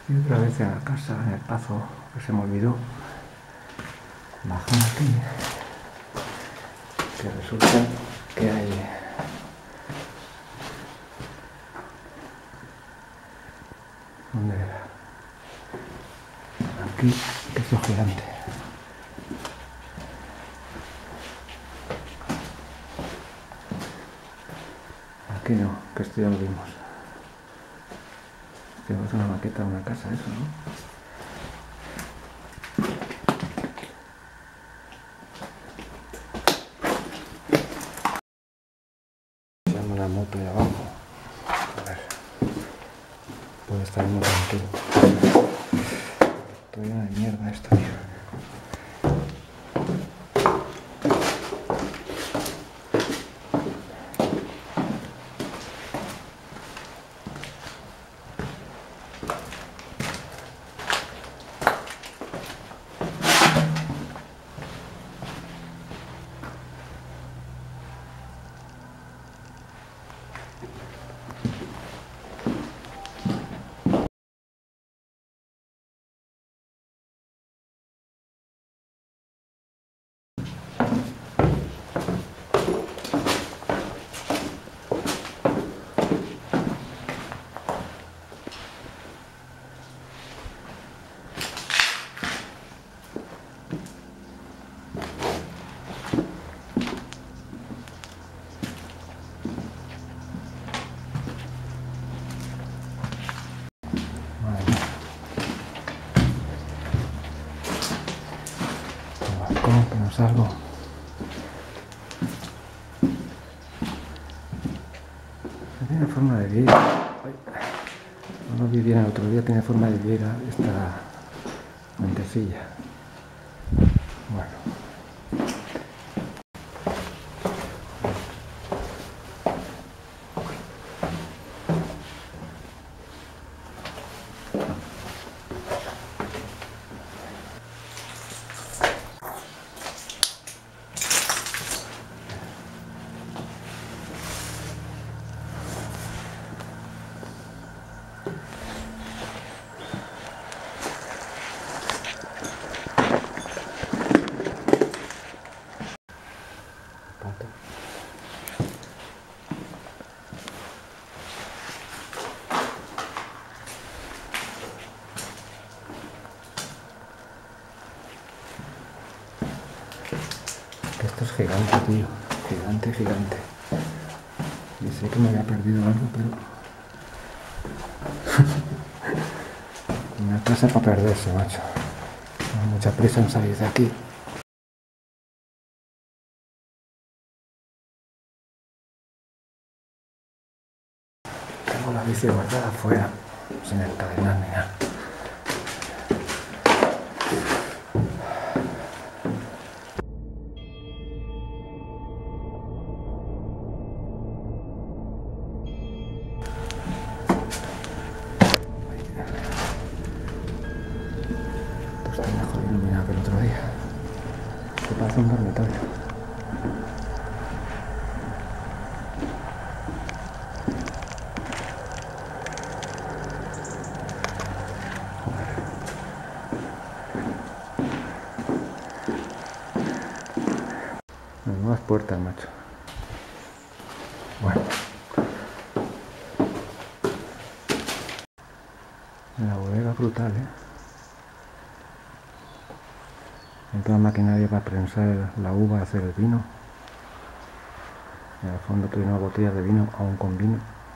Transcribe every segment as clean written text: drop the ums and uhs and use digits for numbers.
Y otra vez en la casa, en el Pazo, que se me olvidó. Bajamos aquí, que resulta que hay ¿dónde era? Aquí, queso gigante. Aquí no, que esto ya lo vimos. Es una maqueta de una casa, eso, ¿no? Llamo una moto de abajo. A ver. Puede estar muy tranquilo. Estoy lleno de mierda esto, tío. ¿Cómo que no salgo? No tiene forma de vivir. No lo vi bien el otro día, tiene forma de vivir esta montecilla. Bueno. Esto es gigante, tío. Gigante, gigante. Y sé que me había perdido algo, pero... Una casa para perderse, macho. No hay mucha prisa en salir de aquí. Tengo la bici guardada afuera, sin encadenar ni nada. Esto está mejor iluminado que el otro día. Esto parece un dormitorio. Nuevas puertas, macho. Bueno. La bodega brutal, Hay toda maquinaria para prensar la uva, hacer el vino. En el fondo tiene una botella de vino, aún con vino.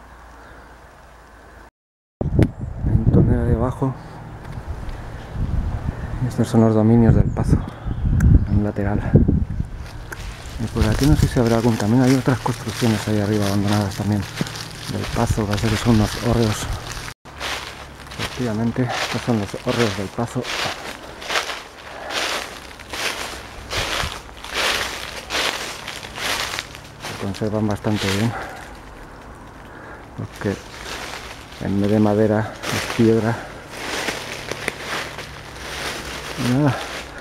En tonelada de abajo. Estos son los dominios del Pazo, en un lateral. Y por aquí no sé si habrá algún camino, hay otras construcciones ahí arriba abandonadas también del Pazo, parece que son los hórreos. Efectivamente, estos son los hórreos del Pazo. Se conservan bastante bien, porque en vez de madera es piedra. Y nada,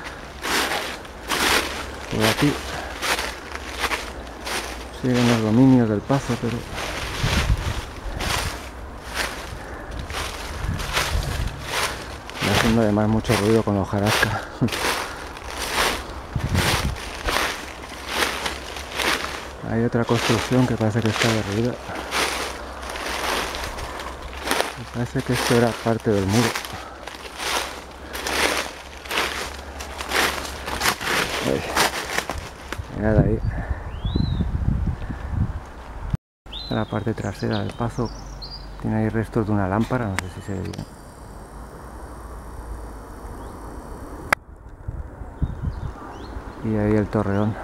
por aquí siguen los dominios del Pazo, pero haciendo además mucho ruido con la hojarasca. Hay otra construcción que parece que está derruida. Parece que esto era parte del muro. Mirad ahí. La parte trasera del pazo tiene ahí restos de una lámpara, no sé si se ve bien. Y ahí el torreón.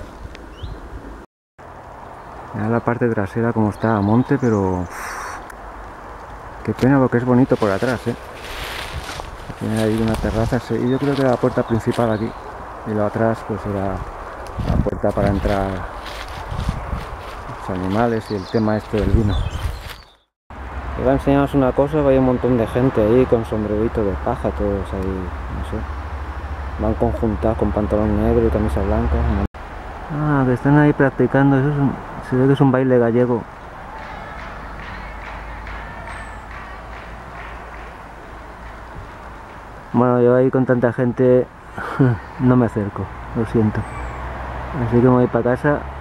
Mirad la parte trasera como está a monte, pero qué pena porque es bonito por atrás, Tiene ahí una terraza, y yo creo que era la puerta principal aquí. Y lo atrás pues era la puerta para entrar los animales y el tema este del vino. Os voy a enseñaros una cosa, hay un montón de gente ahí con sombrerito de paja, todos ahí, no sé. Van conjuntados con pantalón negro y camisa blanca. Ah, que están ahí practicando, eso se ve que es un baile gallego. Bueno, yo ahí con tanta gente no me acerco, lo siento. Así que me voy para casa.